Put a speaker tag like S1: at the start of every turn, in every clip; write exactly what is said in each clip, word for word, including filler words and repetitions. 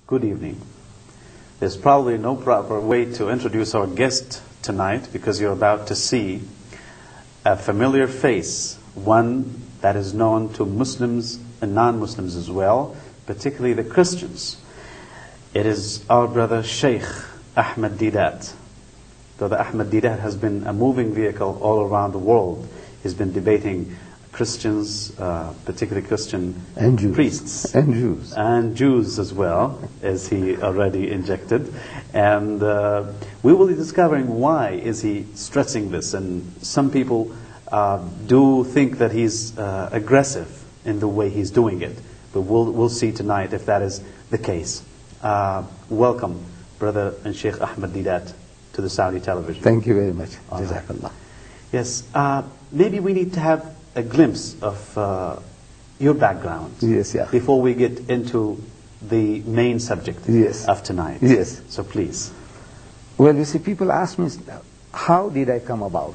S1: Good evening. There's probably no proper way to introduce our guest tonight because you're about to see a familiar face, one that is known to Muslims and non-Muslims as well, particularly the Christians. It is our brother Sheikh Ahmed Deedat. Brother Ahmed Deedat has been a moving vehicle all around the world. He's been debating Christians, uh, particularly Christian
S2: and Jews.
S1: priests.
S2: And Jews.
S1: And Jews as well, as he already injected. And uh, we will be discovering why is he stressing this. And some people uh, do think that he's uh, aggressive in the way he's doing it. But we'll, we'll see tonight if that is the case. Uh, welcome, Brother and Sheikh Ahmed Deedat, to the Saudi television.
S2: Thank you very much.
S1: All right.
S2: Jazakallah.
S1: Yes, uh, maybe we need to have a glimpse of uh, your background
S2: Yes, yeah.
S1: before we get into the main subject
S2: Yes.
S1: of tonight.
S2: Yes.
S1: So please.
S2: Well, you see, people ask me, how did I come about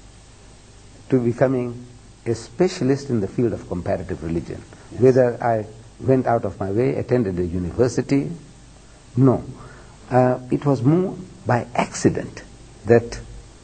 S2: to becoming a specialist in the field of comparative religion?
S1: Yes.
S2: Whether I went out of my way, attended a university? No. Uh, it was more by accident that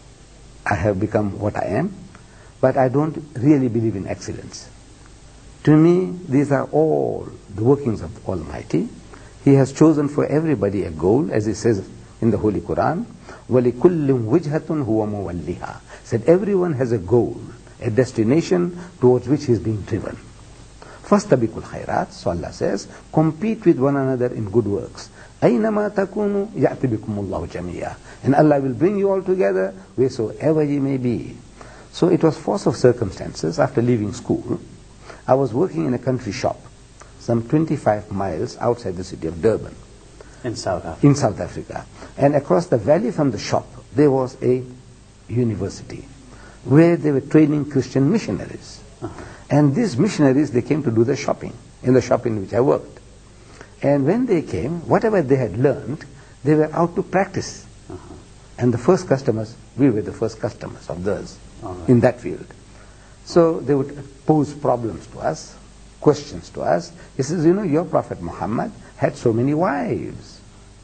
S2: I have become what I am. But I don't really believe in accidents. To me, these are all the workings of the Almighty. He has chosen for everybody a goal, as He says in the Holy Qur'an, وَلِكُلِّمْ وِجْهَةٌ هُوَ مُوَلِّهَا. Said everyone has a goal, a destination towards which he is being driven. فَاسْتَبِقُوا الْخَيْرَاتِ, so Allah says, compete with one another in good works. أَيْنَمَا تَكُونُوا يَأْتِ بِكُمُ اللَّهُ جَمِيعًا. And Allah will bring you all together wheresoever ye may be. So it was force of circumstances. After leaving school, I was working in a country shop, some twenty-five miles outside the city of Durban.
S1: In South Africa.
S2: In South Africa. And across the valley from the shop, there was a university where they were training Christian missionaries. Uh-huh. And these missionaries, they came to do the shopping, in the shop in which I worked. And when they came, whatever they had learned, they were out to practice. Uh-huh. And the first customers, we were the first customers of theirs. Right. In that field. So they would pose problems to us, questions to us. He says, you know, your Prophet Muhammad had so many wives.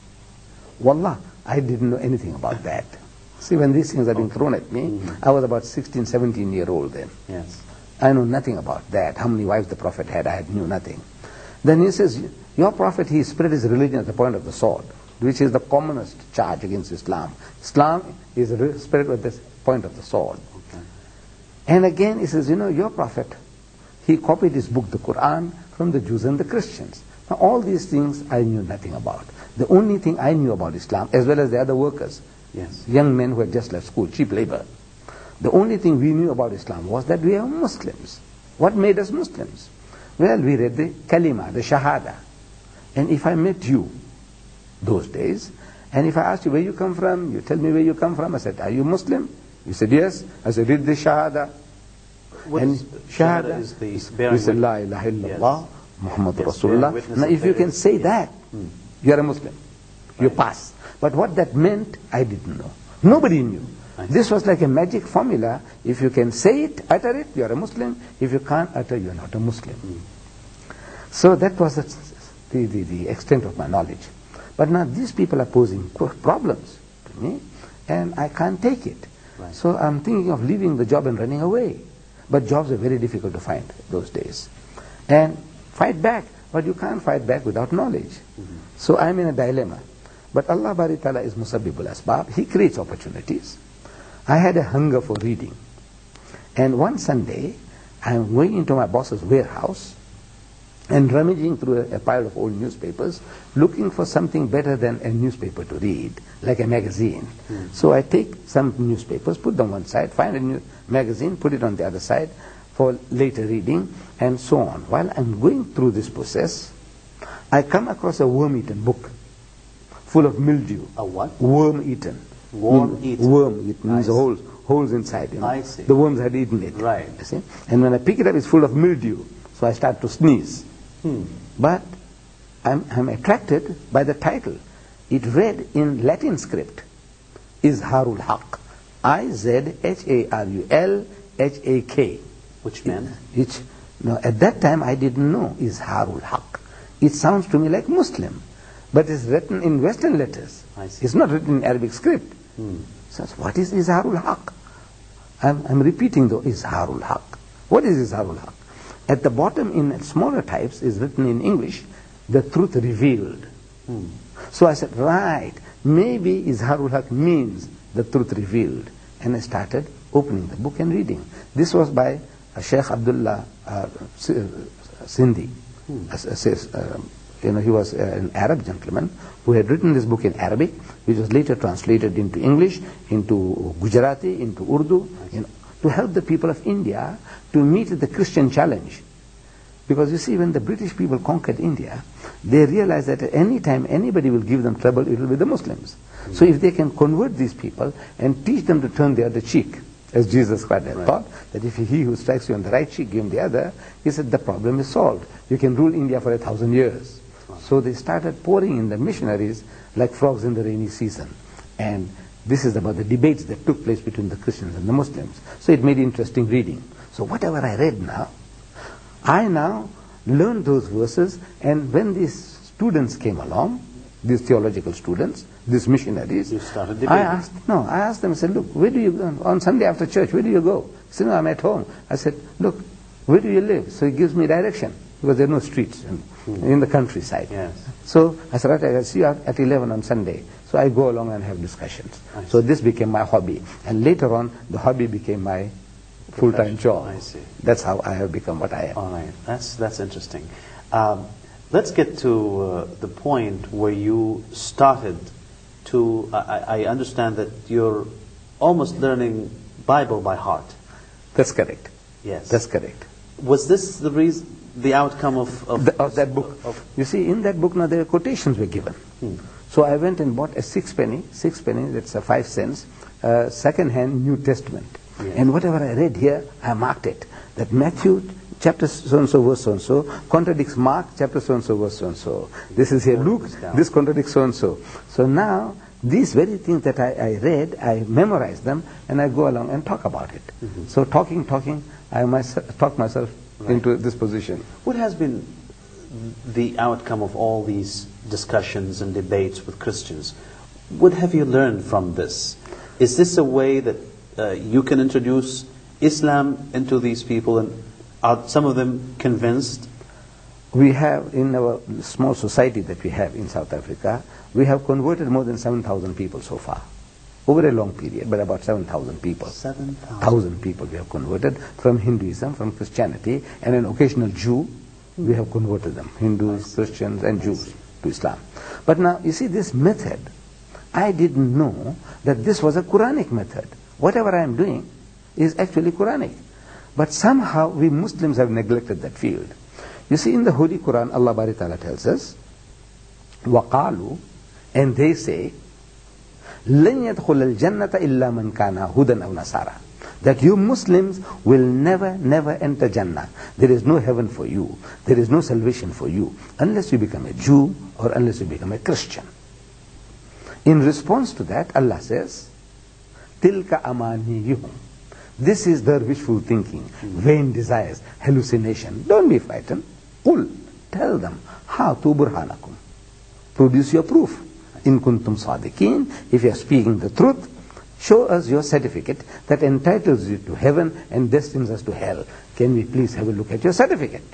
S2: Wallah, I didn't know anything about that. See, when these things are being thrown at me, mm-hmm. I was about sixteen, seventeen year old then.
S1: Yes.
S2: I know nothing about that. How many wives the Prophet had, I knew nothing. Then he says, your Prophet, he spread his religion at the point of the sword, which is the commonest charge against Islam. Islam is spread at the point of the sword. And again, he says, you know, your Prophet, he copied his book, the Qur'an, from the Jews and the Christians. Now, all these things I knew nothing about. The only thing I knew about Islam, as well as the other workers,
S1: yes,
S2: young men who had just left school, cheap labor, the only thing we knew about Islam was that we are Muslims. What made us Muslims? Well, we read the kalima, the shahada. And if I met you those days, and if I asked you where you come from, you tell me where you come from, I said, are you Muslim? You said, yes. I said, read the Shahada.
S1: What
S2: and
S1: is,
S2: Shahada,
S1: Shahada is the bearing
S2: you said, La ilaha illallah,
S1: yes.
S2: Muhammad
S1: yes,
S2: Rasulullah. Now, if you can say that, hmm. you are a Muslim. You right. pass. But what that meant, I didn't know. Nobody knew. This was like a magic formula. If you can say it, utter it, you are a Muslim. If you can't utter, you are not a Muslim. Hmm. So that was the, the, the extent of my knowledge. But now these people are posing problems to me, and I can't take it. Right. So I'm thinking of leaving the job and running away. But jobs are very difficult to find those days. And fight back, but you can't fight back without knowledge. Mm-hmm. So I'm in a dilemma. But Allah Bari Ta'ala is Musabbibul Asbab. He creates opportunities. I had a hunger for reading. And one Sunday, I'm going into my boss's warehouse and rummaging through a, a pile of old newspapers, looking for something better than a newspaper to read, like a magazine. Mm. So I take some newspapers, put them one side, find a new magazine, put it on the other side for later reading, and so on. While I'm going through this process, I come across a worm-eaten book, full of mildew.
S1: A what?
S2: Worm-eaten.
S1: Worm-eaten.
S2: Worm-eaten means holes, holes inside. You know.
S1: I see.
S2: The worms had eaten it.
S1: Right.
S2: You see? And when I pick it up, it's full of mildew. So I start to sneeze. Hmm. But I'm, I'm attracted by the title. It read in Latin script, Izharul Haq. I Z H A R U L H A K.
S1: Which meant?
S2: Which, no, at that time I didn't know Izharul Haq. It sounds to me like Muslim. but it's written in Western letters.
S1: I see.
S2: It's not written in Arabic script.
S1: Hmm.
S2: So what is Izharul Haq? I'm, I'm repeating though, Izharul Haq. What is Izharul Haq? At the bottom in smaller types is written in English, the truth revealed.
S1: Hmm.
S2: So I said, right, maybe Izharul Haq means the truth revealed. And I started opening the book and reading. This was by uh, Sheikh Abdullah uh, Sindhi.
S1: Hmm.
S2: As, as, uh, you know, he was uh, an Arab gentleman who had written this book in Arabic, which was later translated into English, into Gujarati, into Urdu, you know, to help the people of India to meet the Christian challenge. Because you see, when the British people conquered India, they realized that at any time anybody will give them trouble, it will be the Muslims. Mm-hmm. So if they can convert these people and teach them to turn the other cheek, as Jesus Christ had right. taught, that if he who strikes you on the right cheek, give him the other, he said the problem is solved. You can rule India for a thousand years. Wow. So they started pouring in the missionaries like frogs in the rainy season. And this is about the debates that took place between the Christians and the Muslims. So it made interesting reading. So whatever I read now, I now learned those verses, and when these students came along, these theological students, these missionaries,
S1: you started debating.
S2: I asked, no, I asked them, I said, look, where do you go? On Sunday after church, where do you go? He said, no, I'm at home. I said, look, where do you live? So he gives me direction, because there are no streets in, hmm. in the countryside.
S1: Yes.
S2: So I said, right, I'll see you at eleven on Sunday. So I go along and have discussions. So this became my hobby. And later on, the hobby became my full-time job.
S1: I see.
S2: That's how I have become what I am.
S1: All right, that's that's interesting. Um, let's get to uh, the point where you started to. I, I understand that you're almost learning Bible by heart.
S2: That's correct.
S1: Yes,
S2: that's correct.
S1: Was this the reason, the outcome of of,
S2: the, of that book? Of, you see, in that book now there are quotations were given. Hmm. So I went and bought a six penny, six penny. That's a five cents, uh, second-hand New Testament. Yes. And whatever I read here, I marked it. That Matthew chapter so-and-so, verse so-and-so, contradicts Mark chapter so-and-so, verse so-and-so. This is here Luke, this contradicts so-and-so. So now, these very things that I, I read, I memorize them, and I go along and talk about it. Mm-hmm. So talking, talking, I myself, talk myself right. into this position.
S1: What has been the outcome of all these discussions and debates with Christians? What have you learned from this? Is this a way that Uh, you can introduce Islam into these people, and are some of them convinced?
S2: We have, in our small society that we have in South Africa, we have converted more than seven thousand people so far. Over a long period, but about seven thousand people.
S1: seven thousand
S2: people we have converted from Hinduism, from Christianity, and an occasional Jew, we have converted them. Hindus, Christians, and Jews to Islam. But now, you see, this method, I didn't know that this was a Quranic method. Whatever I am doing is actually Quranic. But somehow we Muslims have neglected that field. You see, in the Holy Quran, Allah Bari Ta'ala tells us, وَقَالُوا, and they say, لَنْ يَدْخُلَ الْجَنَّةَ إِلَّا مَنْ كَانَ هُدًى أَوْ نَصَارَى, that you Muslims will never, never enter Jannah. There is no heaven for you. There is no salvation for you unless you become a Jew or unless you become a Christian. In response to that, Allah says, Tilka amaniyuhum. This is their wishful thinking, vain desires, hallucination. Don't be frightened. Qul, tell them, hatu burhanakum. Produce your proof. In kuntum sadiqeen, if you are speaking the truth, show us your certificate that entitles you to heaven and destines us to hell. Can we please have a look at your certificate?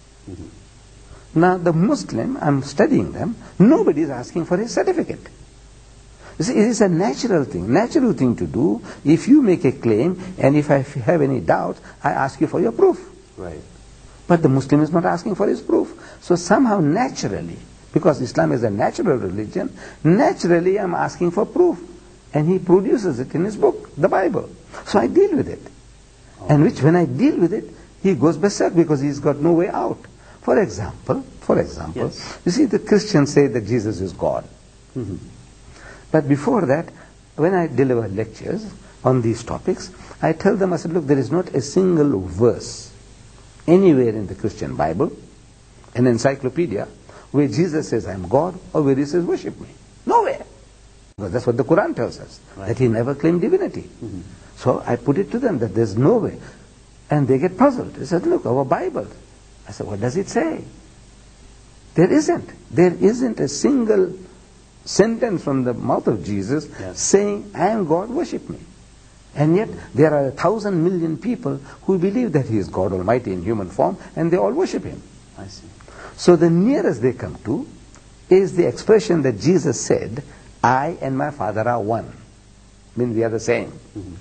S2: Mm-hmm. Now the Muslim, I'm studying them, nobody is asking for his certificate. You see, it is a natural thing, natural thing to do. If you make a claim, and if I have any doubt, I ask you for your proof.
S1: Right.
S2: But the Muslim is not asking for his proof. So somehow naturally, because Islam is a natural religion, naturally I'm asking for proof. And he produces it in his book, the Bible. So I deal with it. Okay. And which when I deal with it, he goes berserk because he's got no way out. For example, for example, yes. You see, the Christians say that Jesus is God. Mm-hmm. But before that, when I deliver lectures on these topics, I tell them, I said, look, there is not a single verse anywhere in the Christian Bible, an encyclopedia, where Jesus says, I am God, or where he says, worship me. Nowhere. Because that's what the Quran tells us, right. That he never claimed divinity. Mm-hmm. So I put it to them that there's no way. And they get puzzled. They said, look, our Bible. I said, what does it say? There isn't. There isn't a single sentence from the mouth of Jesus
S1: Yes.
S2: saying, I am God, worship me. And yet there are a thousand million people who believe that he is God Almighty in human form, and they all worship him.
S1: I see.
S2: So the nearest they come to is the expression that Jesus said, I and my Father are one. I mean, we are the same.
S1: Mm-hmm.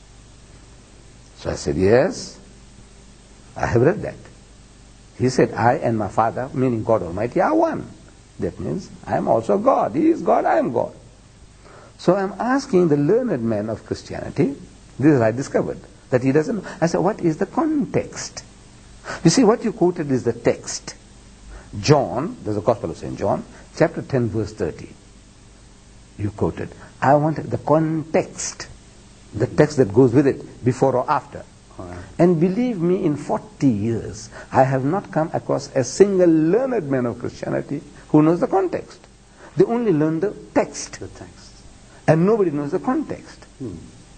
S2: So I said, yes, I have read that. He said, I and my Father, meaning God Almighty, are one. That means I am also God. He is God, I am God. So I'm asking the learned man of Christianity, this is I discovered, that he doesn't know. I said, what is the context? You see, what you quoted is the text. John, there's a Gospel of Saint John, chapter ten, verse thirty. You quoted. I want the context, the text that goes with it, before or after.
S1: Right.
S2: And believe me, in forty years, I have not come across a single learned man of Christianity who knows the context. They only learn the text.
S1: The text.
S2: And nobody knows the context.
S1: Hmm.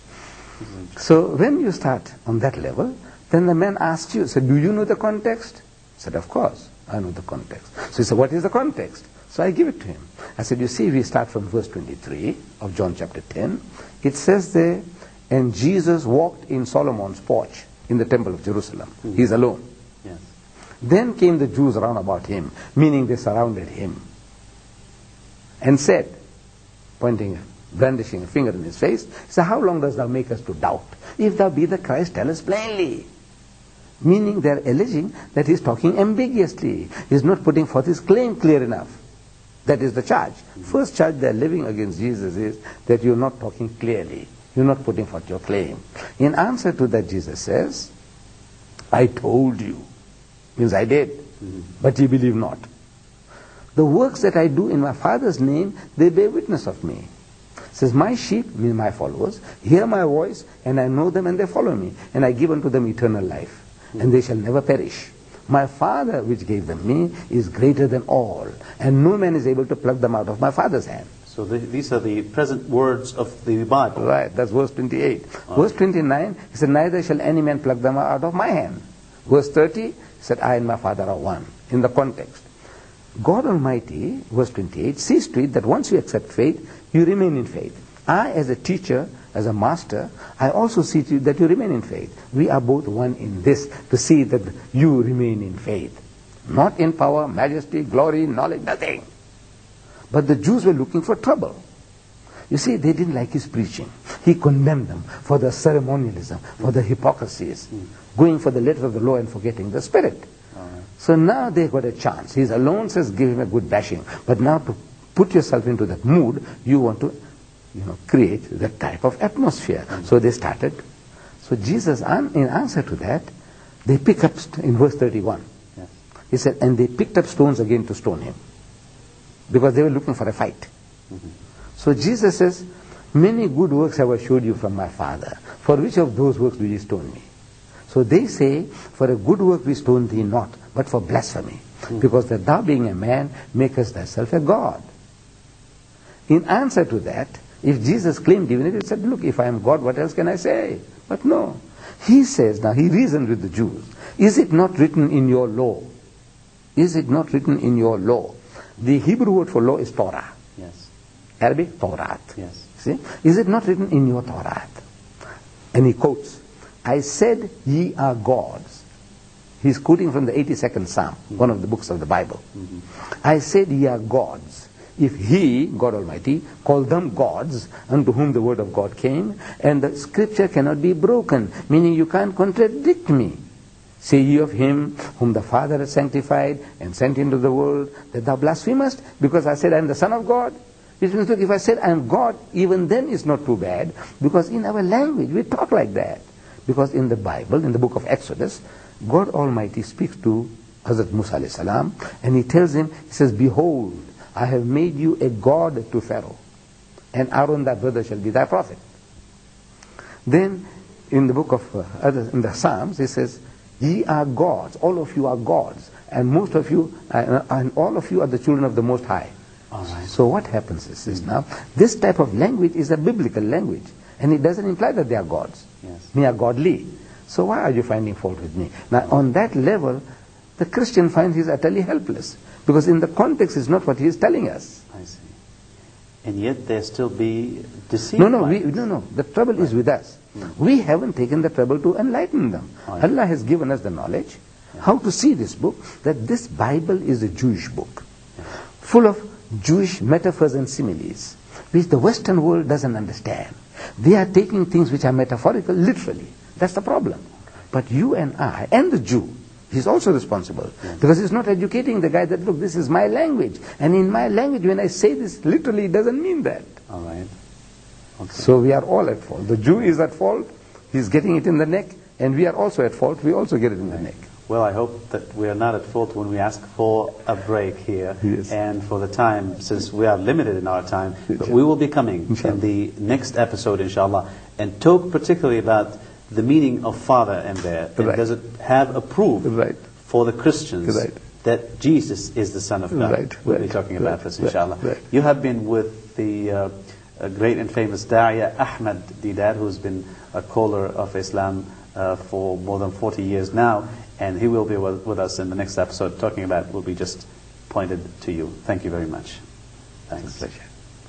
S2: So when you start on that level, then the man asks you, so do you know the context? I said, of course, I know the context. So he said, what is the context? So I give it to him. I said, you see, we start from verse twenty-three of John chapter ten. It says there, and Jesus walked in Solomon's porch in the temple of Jerusalem. Mm-hmm. He's alone.
S1: Yes.
S2: Then came the Jews round about him, meaning they surrounded him, and said, pointing, brandishing a finger in his face, he said, how long dost thou make us to doubt? If thou be the Christ, tell us plainly. Meaning they're alleging that he's talking ambiguously. He's not putting forth his claim clear enough. That is the charge. Mm-hmm. First charge they're levying against Jesus is that you're not talking clearly. You're not putting forth your claim. In answer to that, Jesus says, I told you. Means I did. Mm-hmm. But ye believe not. The works that I do in my Father's name, they bear witness of me. Says, my sheep, mean my followers, hear my voice, and I know them, and they follow me. And I give unto them eternal life. Mm-hmm. And they shall never perish. My Father, which gave them me, is greater than all. And no man is able to pluck them out of my Father's hand. So
S1: the, these are the present words of the Bible.
S2: Right, that's verse twenty-eight. Oh. Verse twenty-nine, he said, neither shall any man pluck them out of my hand. Verse thirty, he said, I and my Father are one. In the context. God Almighty, verse twenty-eight, sees to it that once you accept faith, you remain in faith. I, as a teacher, as a master, I also see to you that you remain in faith. We are both one in this, to see that you remain in faith. Not in power, majesty, glory, knowledge, nothing. But the Jews were looking for trouble. You see, they didn't like his preaching. He condemned them for the ceremonialism, for the hypocrisies, mm. going for the letter of the law and forgetting the spirit. Right. So now they got a chance. He's alone, says, give him a good bashing. But now to put yourself into that mood, you want to, you know, create that type of atmosphere. Mm. So they started. So Jesus, in answer to that, they pick up, in verse thirty-one, yes. He said, and they picked up stones again to stone him. Because they were looking for a fight. Mm-hmm. So Jesus says, many good works have I showed you from my Father. For which of those works do ye stone me? So they say, for a good work we stone thee not, but for blasphemy. Mm-hmm. Because that thou being a man, makest thyself a God. In answer to that, if Jesus claimed divinity, he said, look, if I am God, what else can I say? But no. He says, now he reasoned with the Jews, is it not written in your law? Is it not written in your law? The Hebrew word for law is Torah.
S1: Yes.
S2: Arabic, Torah.
S1: Yes.
S2: See? Is it not written in your Torah? And he quotes, I said ye are gods. He's quoting from the eighty-second Psalm, mm-hmm. one of the books of the Bible. Mm-hmm. I said ye are gods. If he, God Almighty, called them gods, unto whom the word of God came, and the scripture cannot be broken, meaning you can't contradict me. Say ye of him whom the Father has sanctified and sent into the world, that thou blasphemest, because I said I am the Son of God. Which means, look, if I said I am God, even then it's not too bad, because in our language we talk like that. Because in the Bible, in the book of Exodus, God Almighty speaks to Hazrat Musa alayhi salam, and he tells him, he says, behold, I have made you a God to Pharaoh, and Aaron thy brother shall be thy prophet. Then in the book of uh, other, in the Psalms, he says, ye are gods, all of you are gods, and most of you, uh, and all of you are the children of the Most High. All right. So what happens is this now, this type of language is a biblical language, and it doesn't imply that they are gods.
S1: Yes. They
S2: are godly. So why are you finding fault with me? Now on that level, the Christian finds he's utterly helpless, Because in the context is not what he is telling us.
S1: I see. And yet there still be deceived.
S2: No, no, we, no, no. The trouble is with us. Mm. We haven't taken the trouble to enlighten them. Oh, yeah. Allah has given us the knowledge, yeah. how to see this book, that this Bible is a Jewish book, yeah. full of Jewish metaphors and similes, which the Western world doesn't understand. They are taking things which are metaphorical literally. That's the problem. But you and I, and the Jew, he's also responsible. Yes. Because he's not educating the guy that, look, this is my language. And in my language, when I say this literally, it doesn't mean that.
S1: All right. Okay.
S2: So we are all at fault. The Jew is at fault. He's getting it in the neck. And we are also at fault. We also get it in the neck.
S1: Well, I hope that we are not at fault when we ask for a break here.
S2: Yes.
S1: And for the time, since we are limited in our time, but we will be coming Inshallah. in the next episode, inshallah, and talk particularly about the meaning of father in there. And
S2: right.
S1: does it have a proof
S2: right.
S1: for the Christians
S2: right.
S1: that Jesus is the Son of God?
S2: Right.
S1: We'll
S2: right.
S1: be talking
S2: right.
S1: about this, inshallah.
S2: Right.
S1: You have been with the uh, great and famous Da'iyah Ahmed Deedat, who's been a caller of Islam uh, for more than forty years now. And he will be with, with us in the next episode talking about will be just pointed to you. Thank you very much. Thanks.
S2: It's a pleasure.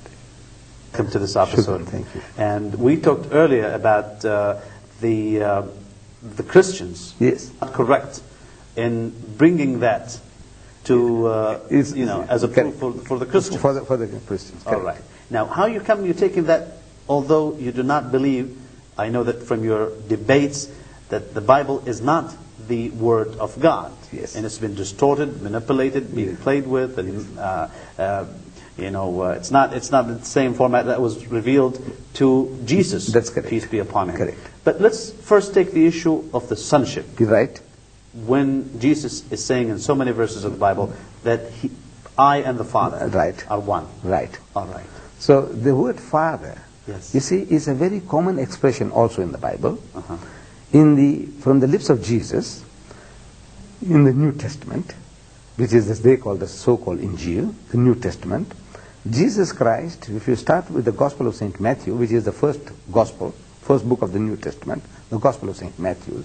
S1: Come to this episode.
S2: Shukran, thank you.
S1: And we talked earlier about uh, the uh, the Christians.
S2: Yes.
S1: Not correct in bringing that to uh, you know as a proof for, for the Christians.
S2: For the, for the Christians.
S1: All right. Now, how you come? You're taking that, although you do not believe. I know that from your debates that the Bible is not the Word of God.
S2: Yes.
S1: And it's been distorted, manipulated, being
S2: yes.
S1: played with, and uh, uh, you know, uh, it's not it's not the same format that was revealed to Jesus.
S2: That's correct.
S1: Peace be upon him.
S2: Correct.
S1: But let's first take the issue of the sonship.
S2: Right.
S1: When Jesus is saying in so many verses of the Bible that he, I and the Father
S2: right.
S1: are one.
S2: Right.
S1: All right.
S2: So the word Father,
S1: yes.
S2: you see, is a very common expression also in the Bible.
S1: Uh-huh.
S2: In the, from the lips of Jesus, in the New Testament, which is as they call the so-called Injil, the New Testament, Jesus Christ, if you start with the Gospel of Saint Matthew, which is the first Gospel, first book of the New Testament, the Gospel of Saint Matthew,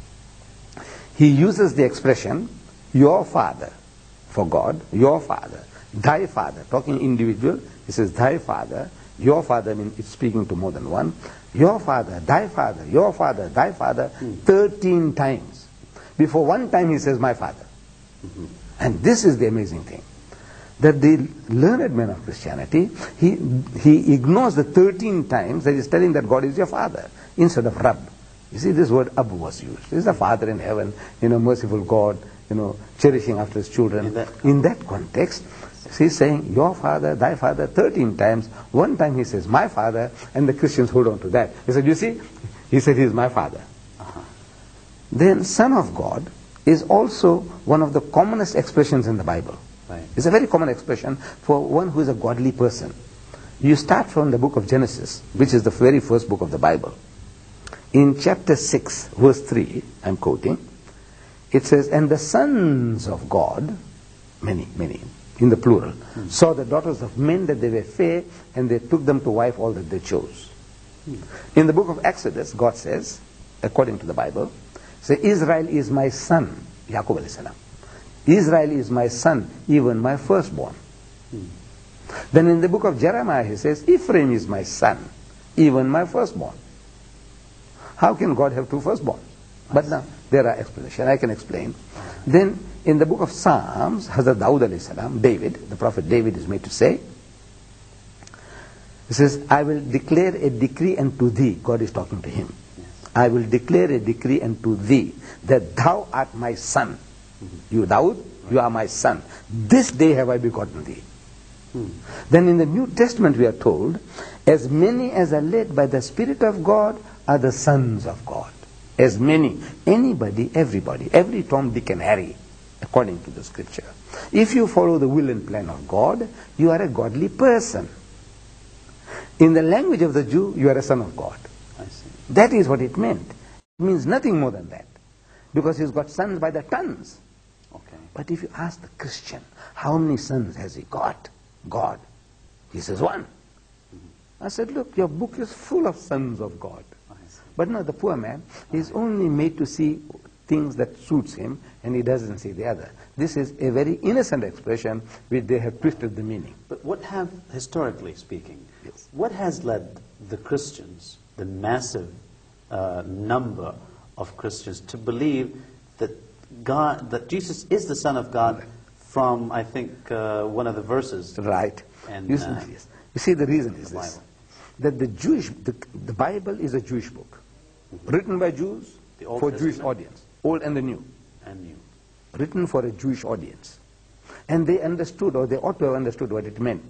S2: he uses the expression, your Father, for God, your Father, thy Father, talking individual, he says, thy Father, your Father, I mean, it's speaking to more than one, your Father, thy Father, your Father, thy Father, hmm. thirteen times. Before one time he says, my Father. Mm-hmm. And this is the amazing thing. That the learned man of Christianity, he, he ignores the thirteen times that he's telling that God is your Father, instead of Rabb. You see, this word Ab was used. This is the Father in heaven, you know, merciful God, you know, cherishing after his children. In that, in that context, he's saying, your Father, thy Father, thirteen times. One time he says, my Father, and the Christians hold on to that. He said, you see, he said, he is my Father. Uh-huh. Then, Son of God is also one of the commonest expressions in the Bible.
S1: Right.
S2: It's a very common expression for one who is a godly person. You start from the book of Genesis, which is the very first book of the Bible. In chapter six, verse three, I'm quoting, it says, and the sons of God, many, many, in the plural, hmm. saw the daughters of men that they were fair, and they took them to wife all that they chose. Hmm. In the book of Exodus, God says, according to the Bible, say, Israel is my son, Yaqub alayhi salam. Israel is my son, even my firstborn. Hmm. Then in the book of Jeremiah, he says, Ephraim is my son, even my firstborn. How can God have two firstborns? But now, there are explanations. I can explain. Then, in the book of Psalms, Hazrat Dawood alayhi salam, David, the prophet David is made to say, he says, I will declare a decree unto thee. God is talking to him. Yes. I will declare a decree unto thee, that thou art my son. Mm-hmm. You, Dawood, you are my son. This day have I begotten thee. Hmm. Then in the New Testament we are told, as many as are led by the Spirit of God are the sons of God. As many, anybody, everybody, every Tom, Dick and Harry, according to the scripture. If you follow the will and plan of God, you are a godly person. In the language of the Jew, you are a son of God.
S1: I see.
S2: That is what it meant. It means nothing more than that. Because he's got sons by the tons.
S1: Okay.
S2: But if you ask the Christian, how many sons has he got? God. He says one. Mm-hmm. I said, look, your book is full of sons of God. But no, the poor man is only made to see things that suits him, and he doesn't see the other. This is a very innocent expression which they have twisted the meaning.
S1: But what have, historically speaking,
S2: Yes.
S1: what has led the Christians, the massive uh, number of Christians, to believe that God, that Jesus is the Son of God from, I think, uh, one of the verses?
S2: Right.
S1: And,
S2: you,
S1: uh,
S2: see, yes. you see, the reason is
S1: the
S2: this,
S1: Bible.
S2: that the Jewish, the, the Bible is a Jewish book, mm-hmm. written by Jews
S1: The Old
S2: for
S1: Testament?
S2: Jewish audience, Old and the New.
S1: And new.
S2: Written for a Jewish audience. And they understood, or they ought to have understood what it meant.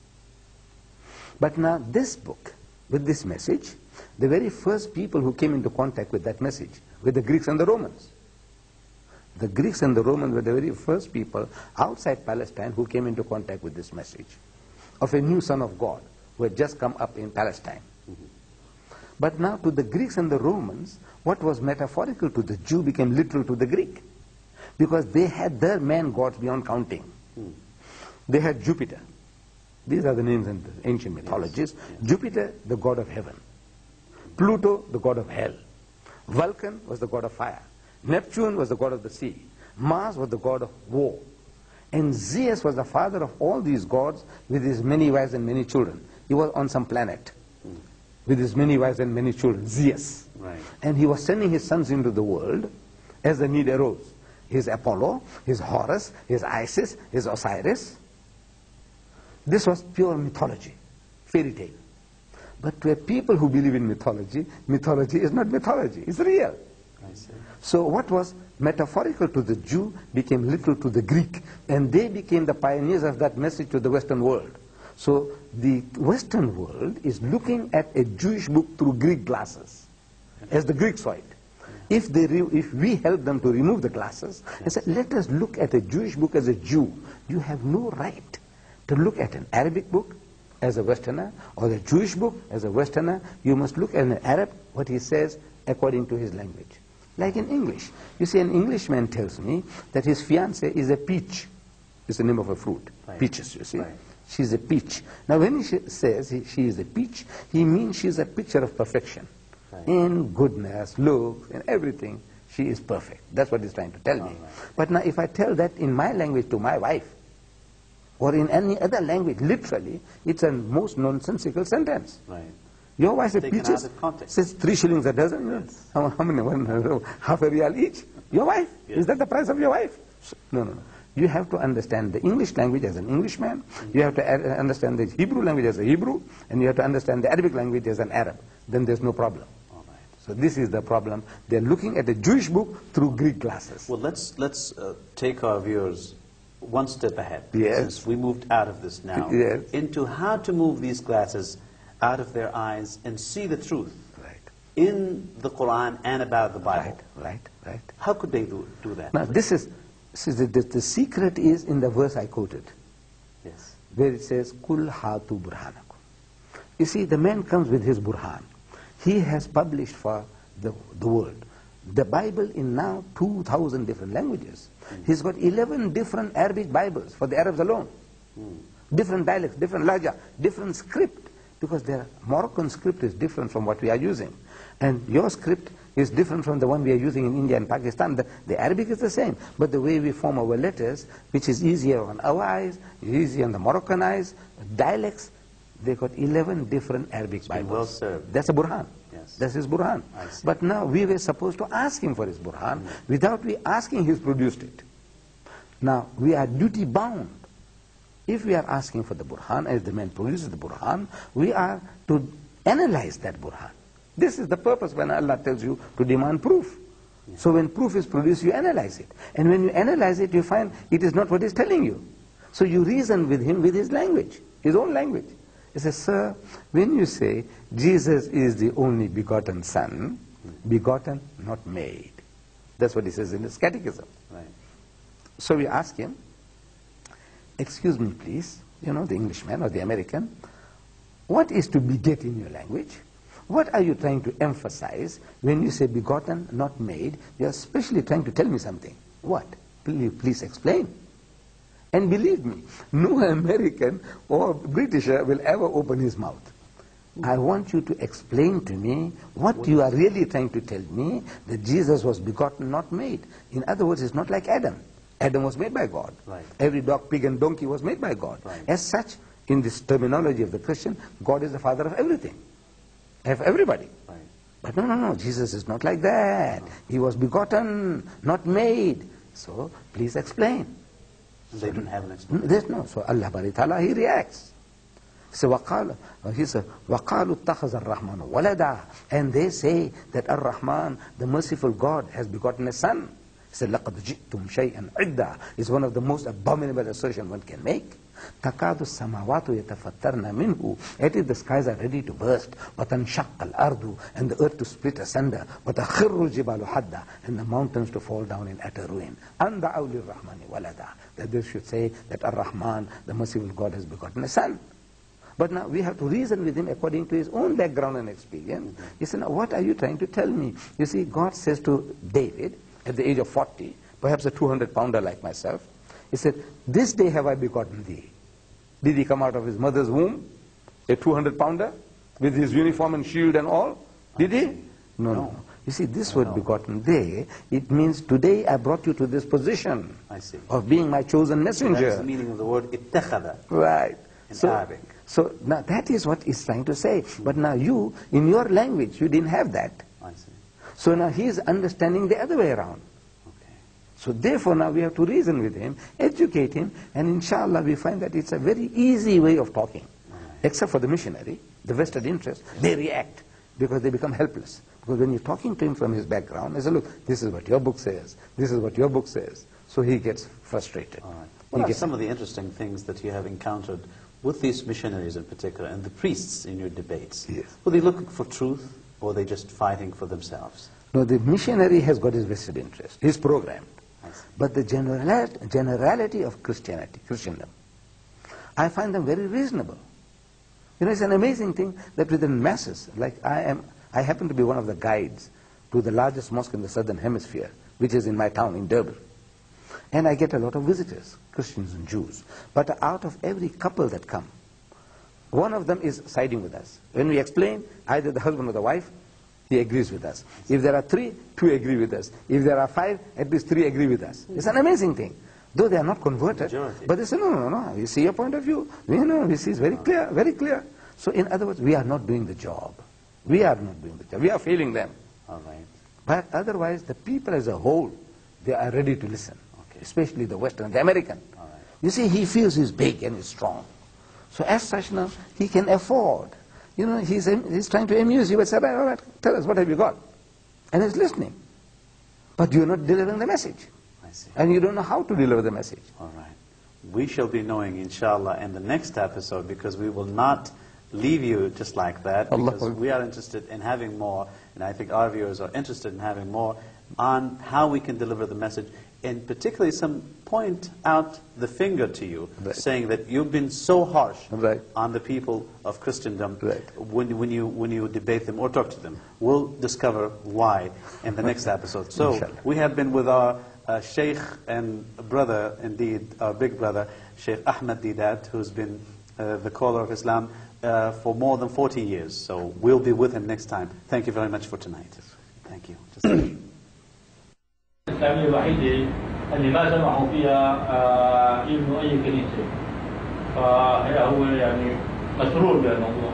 S2: But now this book, with this message, the very first people who came into contact with that message were the Greeks and the Romans. The Greeks and the Romans were the very first people outside Palestine who came into contact with this message of a new Son of God who had just come up in Palestine. Mm-hmm. But now to the Greeks and the Romans, what was metaphorical to the Jew became literal to the Greek. Because they had their man gods beyond counting. Mm. They had Jupiter. These are the names in the ancient mythologies. Yes. Yes. Jupiter, the god of heaven. Pluto, the god of hell. Vulcan was the god of fire. Neptune was the god of the sea. Mars was the god of war. And Zeus was the father of all these gods with his many wives and many children. He was on some planet mm. with his many wives and many children, Zeus.
S1: Right.
S2: And he was sending his sons into the world as the need arose. His Apollo, his Horus, his Isis, his Osiris. This was pure mythology, fairy tale. But to a people who believe in mythology, mythology is not mythology, it's real.
S1: I see.
S2: So what was metaphorical to the Jew became literal to the Greek, and they became the pioneers of that message to the Western world. So the Western world is looking at a Jewish book through Greek glasses, as the Greeks saw it. If, they re if we help them to remove the glasses and say, let us look at a Jewish book as a Jew, you have no right to look at an Arabic book as a Westerner or the Jewish book as a Westerner. You must look at an Arab, what he says according to his language. Like in English. You see, an Englishman tells me that his fiancée is a peach. It's the name of a fruit. Right. Peaches, you see. Right. She's a peach. Now when he says he, she is a peach, he means she's a picture of perfection. Right. In goodness, looks, and everything, she is perfect. That's what he's trying to tell me. Right. But now if I tell that in my language to my wife, or in any other language, literally, it's a most nonsensical sentence. Right. Your wife says peaches, says three shillings a dozen. Yes. How, how many? One, half a real each. Your wife? Yes. Is that the price of your wife? No, no, no. You have to understand the English language as an Englishman. Mm-hmm. You have to understand the Hebrew language as a Hebrew. And you have to understand the Arabic language as an Arab. Then there's no problem. So this is the problem. They're looking at a Jewish book through Greek glasses.
S1: Well, let's let's uh, take our viewers one step ahead.
S2: Yes.
S1: Since we moved out of this now,
S2: yes.
S1: into how to move these glasses out of their eyes and see the truth
S2: right.
S1: in the Qur'an and about the Bible.
S2: Right, right, right.
S1: How could they do, do that?
S2: Now, this is, this is the, the, the secret is in the verse I quoted.
S1: Yes.
S2: Where it says, Kul hatu burhanakum. You see, the man comes with his burhan. He has published for the, the world the Bible in now two thousand different languages. Mm. He's got eleven different Arabic Bibles for the Arabs alone. Mm. Different dialects, different lahja, different script. Because their Moroccan script is different from what we are using. And your script is different from the one we are using in India and Pakistan. The, the Arabic is the same. But the way we form our letters, which is easier on our eyes, easier on the Moroccan eyes, dialects, they got eleven different Arabic Bibles.
S1: Well served.
S2: That's a Burhan.
S1: Yes.
S2: That's his Burhan. But now we were supposed to ask him for his Burhan. Mm. Without we asking, he's produced it. Now we are duty bound. If we are asking for the Burhan, as the man produces the Burhan, we are to analyze that Burhan. This is the purpose when Allah tells you to demand proof. Yeah. So when proof is produced, you analyze it. And when you analyze it, you find it is not what he's telling you. So you reason with him with his language, his own language. He says, sir, when you say Jesus is the only begotten Son, begotten, not made. That's what he says in his catechism.
S1: Right.
S2: So we ask him, excuse me please, you know, the Englishman or the American, what is to beget in your language? What are you trying to emphasize when you say begotten, not made? You are especially trying to tell me something. What? Please, please explain. And believe me, no American or Britisher will ever open his mouth. I want you to explain to me what you are really trying to tell me, that Jesus was begotten, not made. In other words, it's not like Adam. Adam was made by God.
S1: Right.
S2: Every dog, pig and donkey was made by God.
S1: Right.
S2: As such, in this terminology of the Christian, God is the father of everything, of everybody.
S1: Right.
S2: But no, no, no, Jesus is not like that. He was begotten, not made. So, please explain.
S1: They didn't have an explanation.
S2: There's no. So Allah Bari Ta'ala, He reacts. So وقال, he said, وَقَالُوا اتَّخَذَ الرَّحْمَنُ وَلَدًا. And they say that Ar-Rahman, the merciful God, has begotten a son. He said, لَقَدْ جِئْتُمْ شَيْئًا عِدًّا. It's one of the most abominable assertions one can make. تَكَادُ السَّمَاوَاتُ يَتَفَتَّرْنَ مِنْهُ. It is the skies are ready to burst. وَتَنْشَقَّ الْأَرْضُ. And the earth to split asunder. وَتَخِرُّ الْجِبَالُ حَدًّا. And the mountains to fall down in utter ruin. أَنْ دَعَوْا لِلرَّحْمَنِ وَلَدًا. That they should say that Ar-Rahman, the merciful God, has begotten a son. But now we have to reason with him according to his own background and experience. He said, now what are you trying to tell me? You see, God says to David, at the age of forty, perhaps a two hundred pounder like myself, he said, this day have I begotten thee. Did he come out of his mother's womb, a two hundred pounder, with his uniform and shield and all? Did he? No, no. no. You see, this word begotten day, it means today I brought you to this position
S1: I see.
S2: of being my chosen messenger.
S1: That's the meaning of the word ittakhada.
S2: Right.
S1: In
S2: so,
S1: Arabic.
S2: So now that is what he's trying to say. But now you, in your language, you didn't have that.
S1: I see.
S2: So now he is understanding the other way around.
S1: Okay.
S2: So therefore now we have to reason with him, educate him, and inshallah we find that it's a very easy way of talking.
S1: Right.
S2: Except for the missionary, the vested interest, they react because they become helpless. Because when you're talking to him from his background, they say, look, this is what your book says, this is what your book says. So he gets frustrated.
S1: All right. What
S2: He
S1: are some of the interesting things that you have encountered with these missionaries in particular, and the priests in your debates?
S2: Yes.
S1: Were they looking for truth, or are they just fighting for themselves?
S2: No, the missionary has got his vested interest. He's programmed.
S1: I see.
S2: But the generality, generality of Christianity, Christendom, I find them very reasonable. You know, it's an amazing thing that within masses, like I am, I happen to be one of the guides to the largest mosque in the southern hemisphere, which is in my town, in Durban. And I get a lot of visitors, Christians and Jews. But out of every couple that come, one of them is siding with us. When we explain, either the husband or the wife, he agrees with us. If there are three, two agree with us. If there are five, at least three agree with us. It's an amazing thing. Though they are not converted,
S1: Majority.
S2: but they say, no, no, no, we see your point of view. We know, we see it's very clear, very clear. So in other words, we are not doing the job. We are not doing the job. We are failing them.
S1: All right.
S2: But otherwise, the people as a whole, they are ready to listen.
S1: Okay.
S2: Especially the Western, the American.
S1: All right.
S2: You see, he feels he's big and he's strong. So as such now, he can afford. You know, he's, he's trying to amuse you, but say, all right, all right, tell us, what have you got? And he's listening. But you're not delivering the message.
S1: I see.
S2: And you don't know how to deliver the message.
S1: All right. We shall be knowing, inshallah, in the next episode, because we will not leave you just like that, because
S2: Allah.
S1: we are interested in having more, and I think our viewers are interested in having more on how we can deliver the message, and particularly some point out the finger to you,
S2: Right.
S1: saying that you've been so harsh
S2: Right.
S1: on the people of Christendom
S2: Right.
S1: when, when, you, when you debate them or talk to them. We'll discover why in the next episode. So
S2: Inshallah.
S1: we have been with our uh, Sheikh and brother, indeed, our big brother, Sheikh Ahmed Deedat, who's been uh, the caller of Islam uh, for more than forty years. So we'll be with him next time. Thank you very much for tonight. Thank you.
S3: الإسلامية الوحيدة اللي ما سمحوا فيها آه، يبنوا أي كنيسة، فهو يعني مسرور بالموضوع.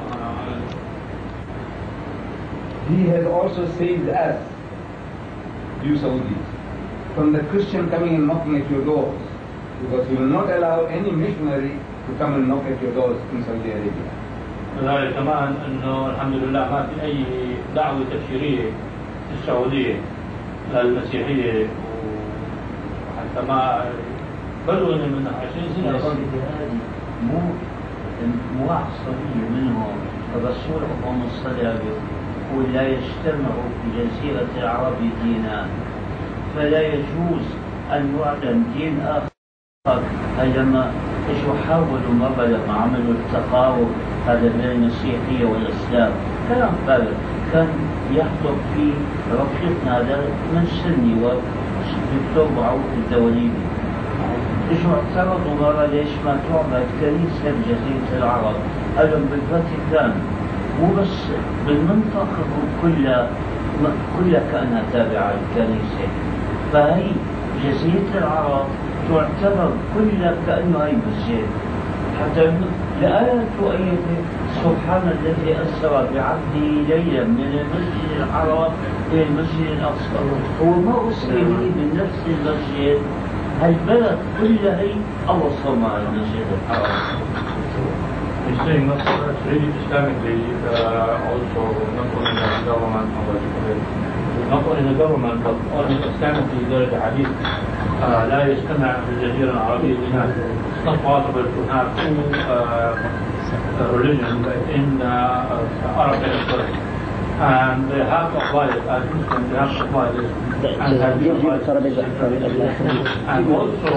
S2: He has also saved us, you Saudis, from the Christian coming and knocking at your doors, because he will not allow any missionary to come and knock at your doors in Saudi Arabia.
S3: وذلك كمان أنه الحمد لله ما في أي دعوة تبشيرية في السعودية للمسيحية، وحتى ما بلغنا من عشرين سنة.
S4: هذه مو مو عصبية منهم. الرسول اللهم صل عليه يقول لا يجتمع في جزيرة العرب دينان، فلا يجوز أن يعلن دين آخر. أيما إيش حاولوا ما بلغ عملوا التقارب هذا بين المسيحية والإسلام، كلام فارغ. كان يخطب في رفيقنا هذا من سني والدكتور معروف الدوليبي، إيش اعترضوا مرة ليش ما تعبد كنيسة بجزيرة العرب؟ قالوا بالفاتيكان مو بس بالمنطقة كلها كلها كأنها تابعة للكنيسة. فهي جزيرة العرب تعتبر كلها كأنه هي مسجد، حتى الآية تؤيد سبحان الذي أسرى بعبده ليلا من المسجد الحرام إلى المسجد الأقصى. هو ما أسري من نفس المسجد، البلد كلها هي الله صنع المسجد الحرام.
S3: He's saying not that's really Islamically uh, also not only the government, not only the government but also Islamically there is a hadith uh, لا يجتمع في الجزيرة العربية جناح. It's not possible to have two uh, religions in uh, Arab Peninsula, and they have to apply it as Muslims. They have to apply this and have to apply it. And also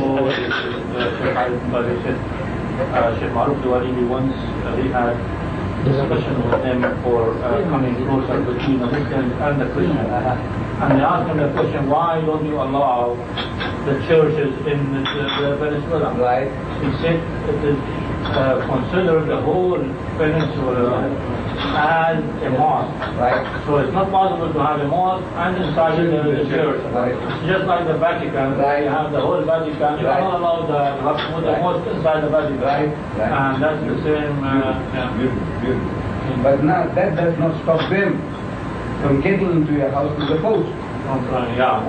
S3: the Sheikh Uh, Sheikh Ahmed once uh, he had discussion with them for uh, coming closer between the Muslims and the Christians, and they asked him the question, why don't you allow the churches in the, the Venezuela?
S2: Right.
S3: He said it is uh, consider the whole peninsula as a mosque.
S2: Right.
S3: So it's not possible to have a mosque and inside there is a church.
S2: Right.
S3: It's just like the Vatican.
S2: Right.
S3: You have the whole Vatican. You
S2: Right.
S3: cannot allow the, you have to put the
S2: Right.
S3: mosque inside the Vatican.
S2: Right. Right.
S3: And that's the same. Uh, yeah.
S2: Beautiful, beautiful. But now that does not stop them from getting into your house with the post.
S3: Yeah.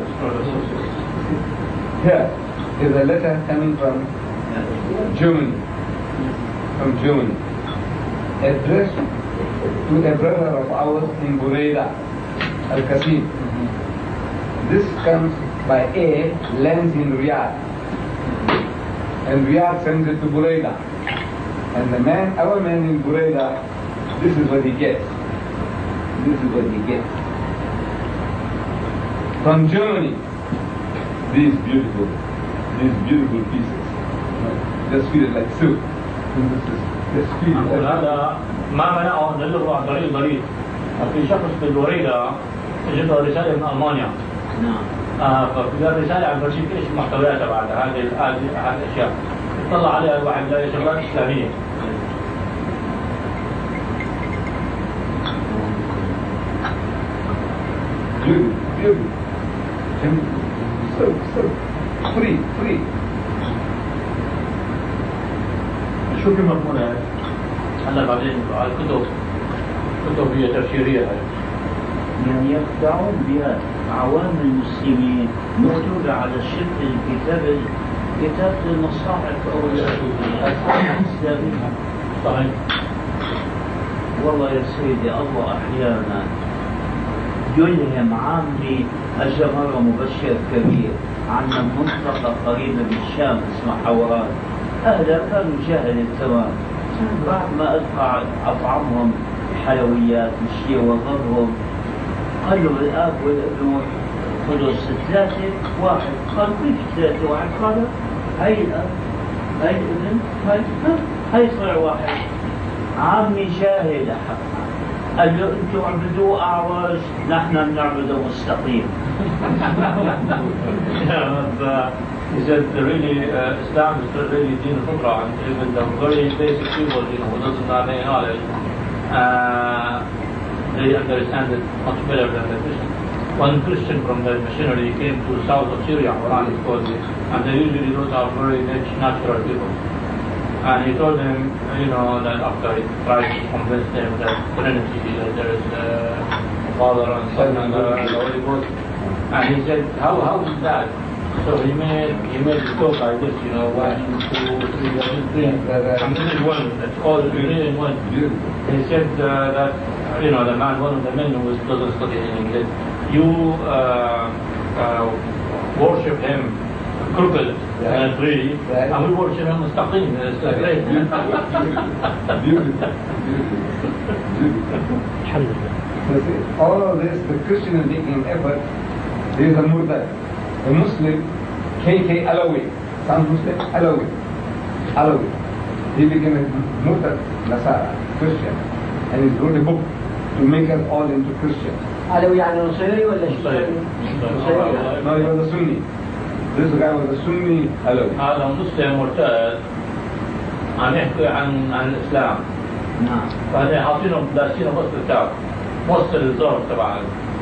S2: Here is a letter coming from Germany, from Germany, addressed to a brother of ours in Burayda, Al-Qasim. This comes by air, lands in Riyadh, and Riyadh sends it to Burayda. And the man, our man in Burayda, this is what he gets. This is what he gets. From Germany, these beautiful, these beautiful pieces. Just feel it like silk. Just feel it like
S3: هذا ما منعه أن يلغوا عن طريق البريد. في شخص في الوريدة جته رسالة من ألمانيا.
S4: نعم.
S3: آه ففي الرسالة عن برشيك إيش محتوياتها بعد هذه هذه الأشياء. طلع عليها الواحد لا شغلات إسلامية.
S2: beautiful, beautiful. So, so, free, free.
S3: شو في مضمونها؟ هلا بعدين على الكتب كتب هي تفسيرية هاي.
S4: يعني يخدعون بها عوام المسلمين مكتوبة على شكل الكتاب كتاب المصاحف أو الإسلامية.
S3: صحيح.
S4: والله يا سيدي الله أحيانا يلهم عامي. أجا مرة مبشر كبير عن منطقة قريبة بالشام اسمها حوران. أهلا كانوا جاهل تمام. بعد ما أدفع أطعمهم حلويات مشي وضرهم قال له الآب والابن خذوا ثلاثة واحد. قال كيف ثلاثة واحد؟ قال هاي الأب هاي الابن هاي هاي صار واحد. عمي جاهل قال له انتم عبدوه أعوج نحن بنعبده مستقيم.
S3: He said really uh, Islam is really Deen al-Fitra, and even the very basic people, you know, who doesn't have any knowledge, uh, they understand it much better than the Christian. One Christian from the missionary came to the south of Syria, Qur'an is called it, and they usually those are very rich, natural people. And he told them, you know, that after he tried to convince them that Trinity, that there is a Father and Son and the Holy Ghost, and he said, how how is that? So he made he made the talk like this, you know, one, two, three, one, three, and this is one. That's all three in one. He said uh, that you know the man, one of the men who was doesn't study anything, said, you uh, uh, worship him crooked and tree, and we worship him mustaqim. It's like great.
S2: Beautiful, beautiful. All of this, the Christian is making effort. There is a murtad. A Muslim, K K Alawi, some Muslim, Alawi, Alawi. He became a Murtad, Nasara, Christian, and he wrote a book to make us all into Christians.
S5: Alawi يعني نصيري ولا شيعي؟
S2: No, he was a Sunni. This guy was a Sunni Alawi.
S3: هذا مسلم مرتد عم يحكي عن عن الإسلام
S4: نعم.
S3: بعدين حاطينهم داسينهم وسط الكعب وسط الظرف تبع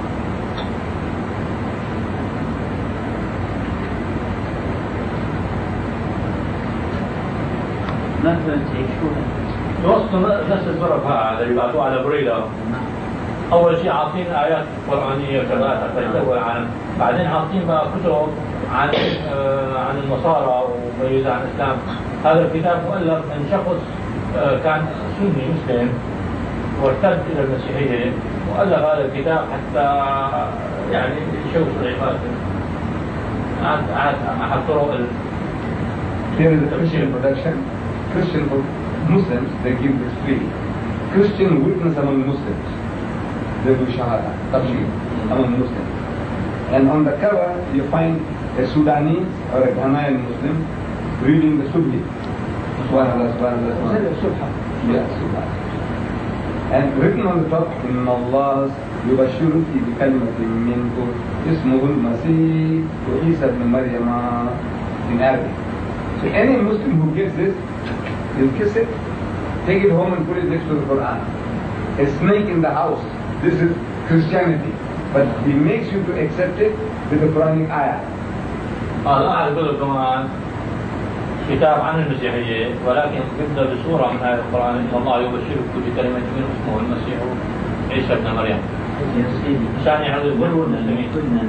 S4: ما فهمت يعيشونها
S3: وسط نفس الظرف هذا اللي بعثوه على بريدة. أول شيء عاطين آيات قرآنية كذا حتى يسوي عن، بعدين عاطين بقى كتب عن آه عن النصارى وميزة عن الإسلام. هذا الكتاب مؤلف من شخص آه كان سني مسلم وارتد إلى المسيحية وألف هذا الكتاب حتى يعني يشوف العبادة. عاد أحد طرق
S2: Here is the Christian production. Christian Muslims, they give this free. Christian witness among Muslims. They do shahada, tabligh among Muslims. And on the cover you find a Sudanese or a Ghanaian Muslim reading the Subhi. Subhanallah, Subhanallah, Subhanallah. Yeah, Subhanallah. And written on the top, إن الله يبشرك بكلمة منه اسمه المسيح وعيسى ابن مريم in Arabic. So any Muslim who gets this, he'll kiss it, take it home and put it next to the Qur'an. A snake in the house, this is Christianity. But he makes you to accept it with the Quranic ayah.
S3: هذا أعرف كمان كتاب عن المسيحية ولكن يبدأ بسورة من آية القرآن إن الله يبشرك بكلمة منه اسمه المسيح عيسى ابن مريم.
S4: يا سيدي
S3: عشان يعرضون المسلمين.
S4: كنا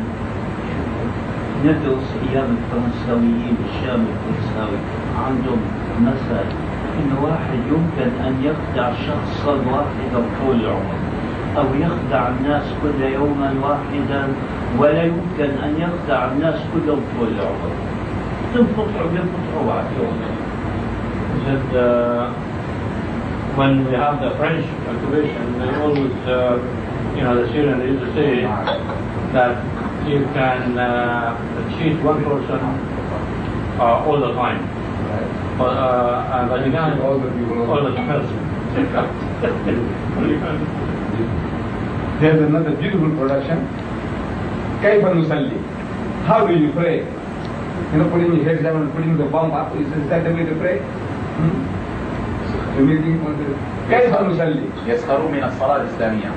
S4: ندرس أيام الفرنساويين الشام الفرنساوي عندهم مثل إن واحد يمكن أن يخدع شخصا واحدا طول العمر أو يخدع الناس كل يوما واحدا ولا يمكن أن يخدع الناس كلهم طول العمر. تنقطعوا بينقطعوا بعد يوم.
S3: Said, uh, when we have the French occupation, they always, uh, you know, the Syrians used to say that you can uh, cheat one person uh, all the time. But, uh, but you can't
S2: all the people.
S3: All the time.
S2: There's another beautiful production. كيف نصلي? How do you pray? You know, putting your head down and putting the bomb up, is, is that the way to pray? Hmm? كيف نصلي؟
S6: يسخرون من الصلاة الإسلامية.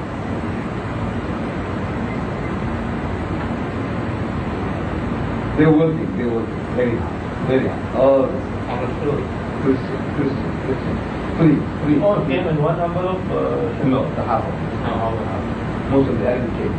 S2: They're working, they're working very hard, very hard. Oh, Christian, Christian, Christian. Free, free.
S3: All came in one envelope? Uh,
S2: no, the half of it.
S3: No, half of it.
S2: Most of the other came.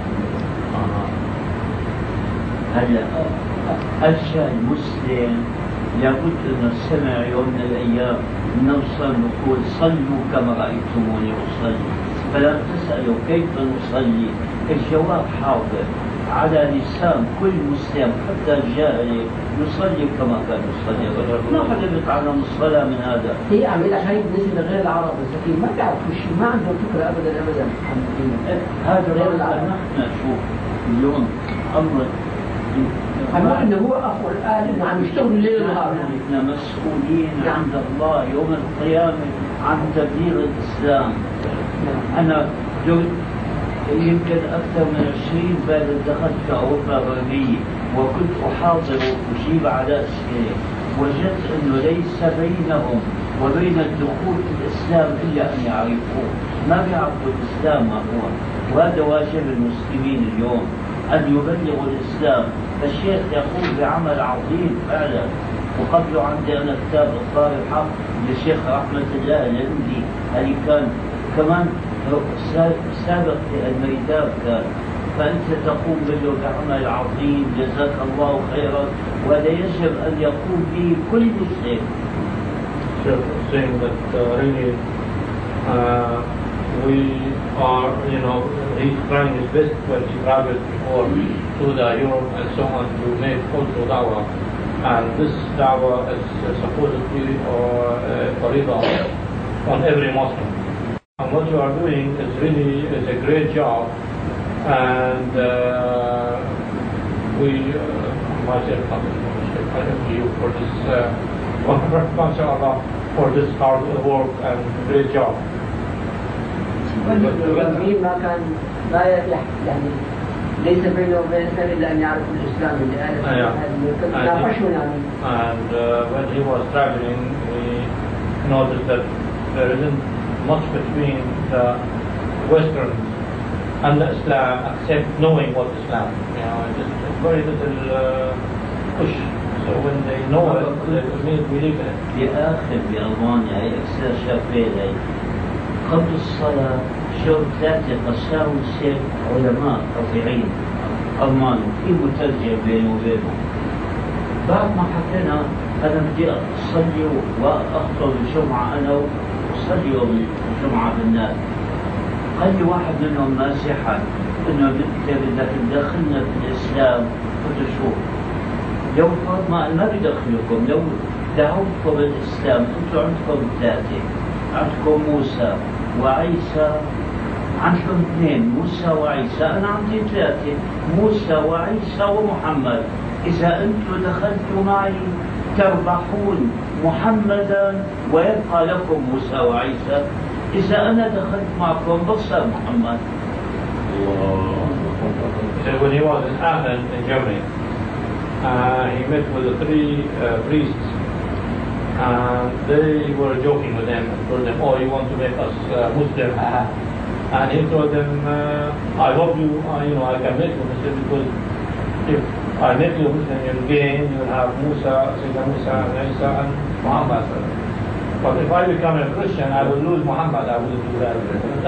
S4: هلا الشيء المسلم لابد أن نستمع يوم من الأيام نوصل نقول صلوا كما رأيتموني أصلي فلا تسألوا كيف نصلي الجواب حاضر على لسان كل مسلم حتى الجاهلي يصلي كما كان يصلي ما حدا بيتعلم الصلاة من هذا.
S5: هي عملها هاي بالنسبة لغير العرب الزكيين ما بيعرفوا شيء ما عندهم فكرة أبدا أبدا.
S4: هذا غير العرب. نحن شوف اليوم أمر
S5: أما أنه هو أخو الآن إنه عم يشتغلوا ليل ونهار.
S4: نحن مسؤولين عند الله يوم القيامة عن تبليغ الإسلام. أنا يمكن أكثر من عشرين بلد دخلت في أوروبا الغربية وكنت أحاضر أجيب على أسئلة وجدت أنه ليس بينهم وبين الدخول في الإسلام إلا أن يعرفوه ما بيعرفوا الإسلام ما هو وهذا واجب المسلمين اليوم أن يبلغوا الإسلام. فالشيخ يقول بعمل عظيم فعلا وقبله عندي أنا كتاب إصدار الحق للشيخ رحمة الله الهندي اللي كان كمان سابق في الميدان كان فأنت تقوم به بعمل عظيم جزاك الله خيرا وهذا يجب أن يقوم به كل مسلم.
S3: Saying that uh, really uh, we are, you know, he's trying his best when he travels before to the Europe and so on to make also da'wah. And this da'wah is uh, supposedly or uh, on every Muslim. And what you are doing is really is a great job. And uh, we, uh, myself, I thank you for this, uh, mashallah, for this hard work and great job.
S5: والمسلمين ما كان لا يعني ليس بينه وبين الإسلام إلا أن يعرفوا الإسلام اللي قال ناقشوا يعني.
S3: And uh, when he was traveling, he noticed that there isn't much between the Westerns and the Islam, except knowing what Islam. You know, just very little uh, push. So when they know it, they believe in it.
S4: في آخر بألمانيا هي اكتشاف بيلي قبل الصلاة شو ثلاثة قساوي سير علماء رفيعين ألمان في مترجم بيني وبينهم. بعد ما حكينا أنا بدي أصلي وأخطب الجمعة أنا وأصلي يوم الجمعة بالناس. قال لي واحد منهم ناصحا إنه بدك بدك تدخلنا في الإسلام وتشوف. لو فرض ما ما بدخلكم لو دعوتكم الإسلام أنتم عندكم ثلاثة عندكم موسى وعيسى عندكم اثنين موسى وعيسى أنا عندي ثلاثة موسى وعيسى ومحمد إذا أنتم دخلتوا معي تربحون محمدا ويبقى لكم موسى وعيسى إذا أنا دخلت معكم بصير محمد.
S3: So when he was in Athens in Germany, uh, he met with the three uh, priests, and they were joking with him and told them, "Oh, you want to make us uh, Muslim?" And he told them, uh, "I hope you, uh, you know, I can make you Muslim because if I make you Muslim, you'll gain, you'll have Musa, Sayyidina Musa, and Isa, and Muhammad. But if I become a Christian, I will lose Muhammad. I will do that."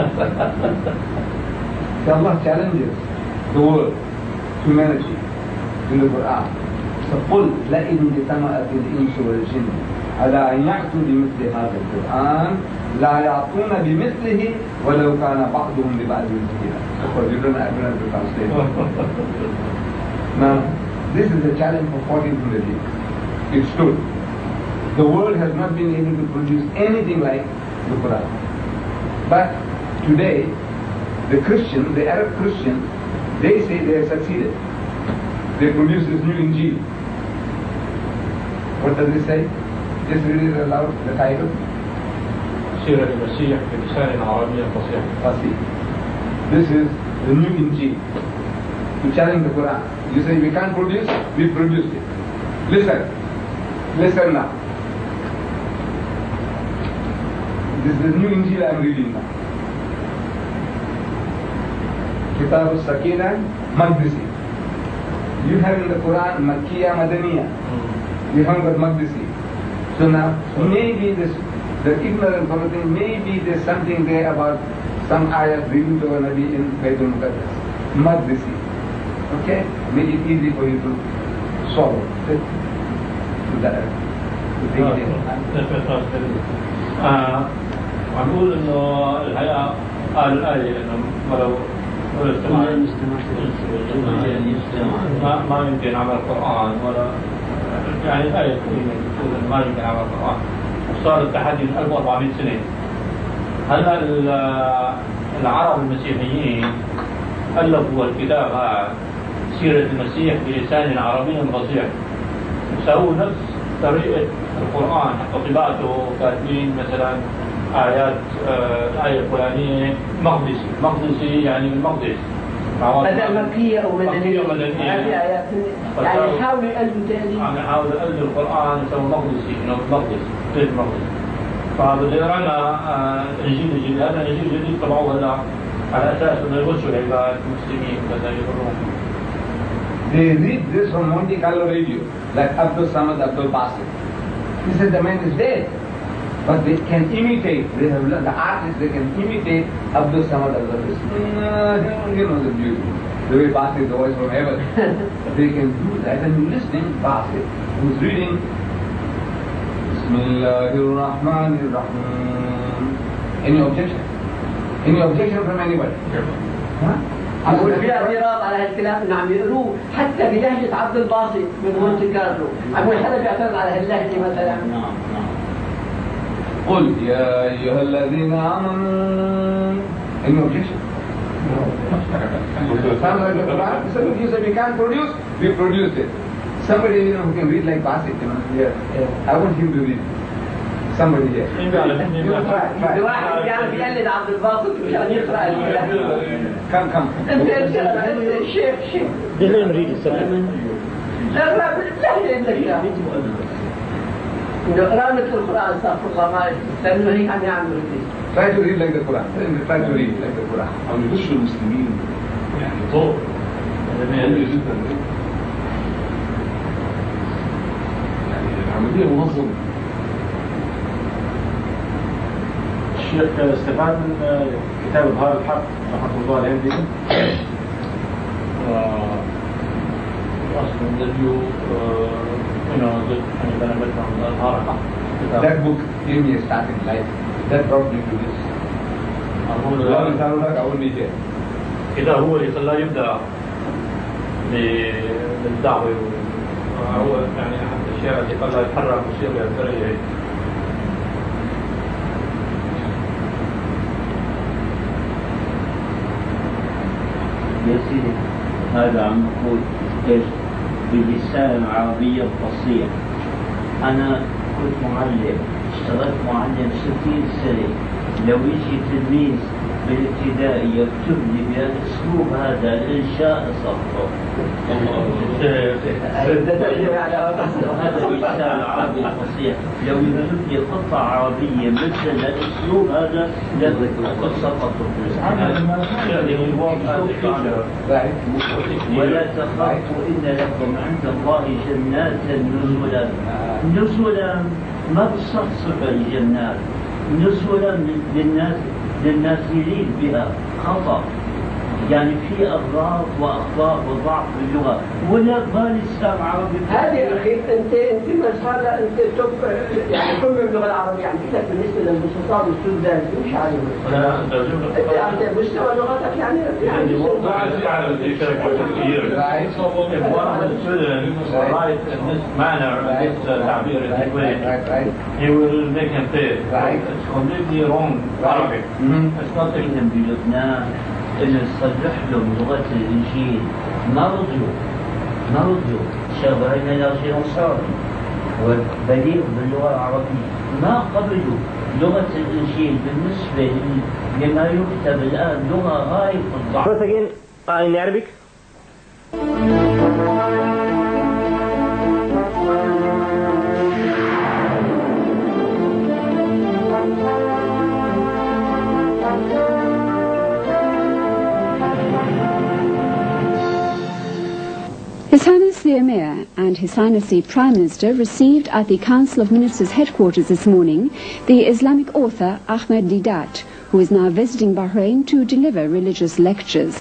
S2: So Allah challenges the world, humanity, in the Qur'an. So قل لئن اجتمعت الإنس والجن على أن يأتوا بمثل هذا القرآن لا يأتون بمثله ولو كان بعضهم لبعض ظهيرا. Because you don't have to translate. Now, this is a challenge for fourteen hundred years. It's true. The world has not been able to produce anything like the Qur'an. But today, the Christian, the Arab Christian, they say they have succeeded. They produce this new Injil. What does it say? Just read it aloud, the title.
S3: سيرة المسيح بلسان عربي فصيح.
S2: Fasih. This is the new Injil. To challenge the Quran. You say we can't produce, we produced it. Listen. Listen now. This is the new Injil I am reading now. Kitab al-Sakina, Maqdisi. You have in the Quran Makkiya, Madaniya. You haven't got Maqdisi. So now, maybe this, the ignorant person, maybe there's something there about some ayat revealed to a Nabi in Baytul Muqaddas. Maqdisi. Okay? Make it easy for you to swallow. To that. To take it in.
S3: ونقول انه الحقيقه قال الايه انه ولو ما ما يمكن عمل القران ولا يعني الايه تقول انه ما يمكن عمل القران وصار التحدي من ألف وأربعمائة سنه. هلا العرب المسيحيين الفوا الكتاب هذا سيره المسيح بلسان عربي فصيح وسووا نفس طريقه القران حتى طباعته كاتبين مثلا آيات الآية الفلانية مقدسي، مقدسي يعني من مقدس.
S5: بدل مكية أو مدنية.
S3: مكية ومدنية.
S5: هذه آيات يعني يحاولوا يقلدوا تأليف.
S3: يعني يحاولوا يقلدوا القرآن يسووا مقدسي، إنه مقدس، غير مقدس. فبدي أقرأنا إنجيل جديد، هذا إنجيل جديد طبعوه هلا على أساس إنه يغشوا العباد المسلمين وكذا يضرهم.
S2: They read this from Monte Carlo radio, like Abdul Samad Abdul Basit. He said the man is dead. But they can imitate, they have learned, the artists, they can imitate Abdul Samad Abdul Basit. You know the beauty, the way Basit is the voice from heaven. They can do that, and you listening, Basit, who's reading Bismillahirrahmanirrahim. Any objection? Any objection from anybody? Huh?
S5: أقول في اعتراض على هالكلام انه عم يقولوه حتى بلهجة عبد الباسط من مونتي كارلو، أقول حدا بيعترض على هاللهجة مثلا.
S2: قل يا أيها الذين آمنوا. Any objection? No. Some like the Quran, so if you say we can't produce, we produced it. Somebody you know who can read like Basit, you know, here. I want him to read. Somebody here.
S5: الواحد يعني بيقلد عبد الباسط مشان يقرأ الكلام.
S2: Come, come.
S5: أنت الشيخ شيخ.
S7: They don't read it.
S5: اقرأ باللهجة الكلام. إنه اقرأ مثل القرآن استغفر الله ما لأنه هيك عم يعملوا فيه.
S7: Try to read like the Quran. Try to read like the Quran.
S3: أو يغشوا المسلمين يعني طرق غالية جدا. يعني العملية منظمة. الشيخ استفاد من كتاب إظهار الحق رحمة الله عليه. أصلاً that you you know that any benefit from the إظهار الحق.
S7: That book gave me a start in life. That brought me to this. الله مثال لك أول ميجي.
S3: كده هو اللي خلاه يبدأ بالدعوة وهو يعني أحد الأشياء اللي خلاه يتحرك ويصير بهالطريقة هيك.
S4: يا سيدي هذا عم نقول ايش باللسان العربية الفصيح. أنا كنت معلم، اشتغلت معلم ستين سنة. لو يجي تلميذ بالابتدائي يكتب لي بالأسلوب هذا الإنشاء صفه. هذا اللسان العربي الفصيح. لو يكتب لي قطعة عربية مثل الأسلوب هذا لقد سقطوا. ولا تخافوا إن لكم عند الله جنات نزلا. نزلا ما بتصفصف الجنات، نزلا للناس للنازلين بها خطأ. يعني في أغراض وأخطاء وضعف باللغة ولا باللسان عربي.
S5: هذه أخي أنت أنت مسألة أنت توب يعني كل اللغة العربية يعني كتاب بالنسبة للبسطاء والسودان مش عارف.
S3: لا أنت
S5: أنت مستوى لغتك يعني يعني
S3: one of the students write in this manner this تعبير in this way, he will make him pay. It's completely wrong Arabic. It's not
S4: إذن بلبنان إن نصلح لهم لغة الإنجيل. نرجو نرجو شغلنا لغة نصاري وبليغ باللغة العربية. ما قبلوا لغة الإنجيل بالنسبة لما يكتب الآن لغة غاية الضعف.
S8: Once again, uh, in Arabic.
S9: His Highness the Emir and His Highness the Prime Minister received at the Council of Ministers headquarters this morning the Islamic author Ahmed Deedat, who is now visiting Bahrain to deliver religious lectures.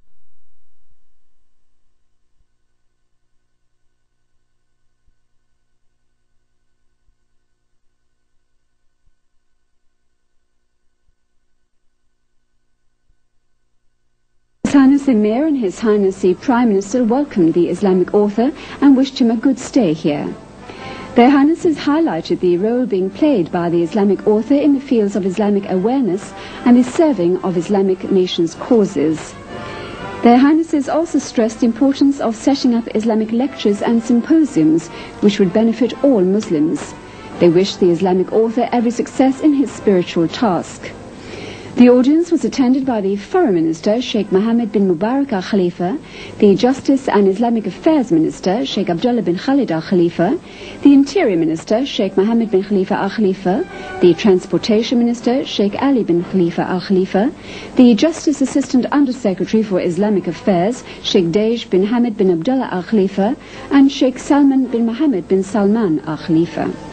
S9: His Highness the Emir and His Highness the Prime Minister welcomed the Islamic author and wished him a good stay here. Their Highnesses highlighted the role being played by the Islamic author in the fields of Islamic awareness and the serving of Islamic nations' causes. Their Highnesses also stressed the importance of setting up Islamic lectures and symposiums which would benefit all Muslims. They wished the Islamic author every success in his spiritual task. The audience was attended by the Foreign Minister, Sheikh Mohammed bin Mubarak Al Khalifa, the Justice and Islamic Affairs Minister, Sheikh Abdullah bin Khalid Al Khalifa, the Interior Minister, Sheikh Mohammed bin Khalifa Al Khalifa, the Transportation Minister, Sheikh Ali bin Khalifa Al Khalifa, the Justice Assistant Under Secretary for Islamic Affairs, Sheikh Dej bin Hamid bin Abdullah Al Khalifa, and Sheikh Salman bin Mohammed bin Salman Al Khalifa.